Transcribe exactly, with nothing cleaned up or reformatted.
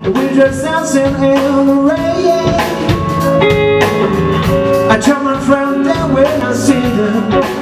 We're just dancing in the rain. I tell my friend that when I see them